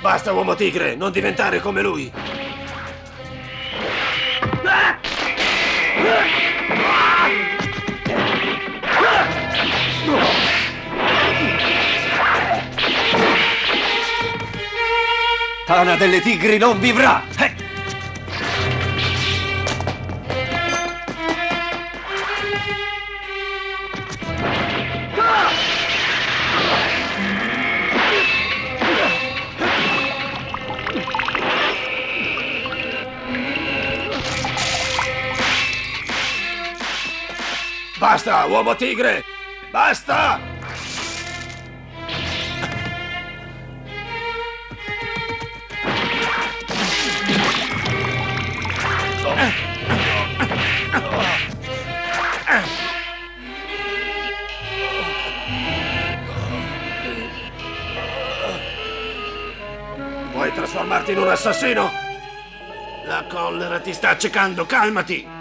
Basta, uomo tigre, non diventare come lui. Tana delle tigri non vivrà! Basta, uomo tigre! Basta! Vuoi trasformarti in un assassino? La collera ti sta accecando, calmati!